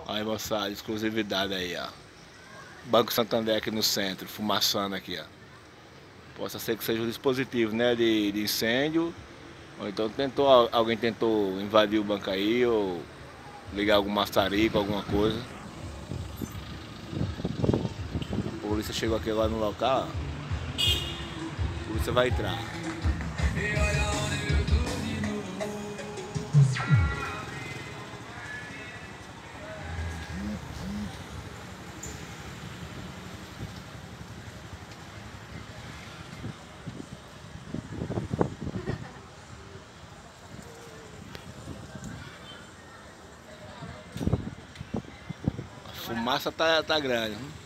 Aí, moçada, exclusividade aí, ó. Banco Santander aqui no centro, fumaçando aqui, ó. Possa ser que seja um dispositivo, né, de incêndio. Ou então alguém tentou invadir o banco aí, ou ligar algum maçarico, alguma coisa. A polícia chegou aqui agora no local, ó. A polícia vai entrar. A fumaça tá grande.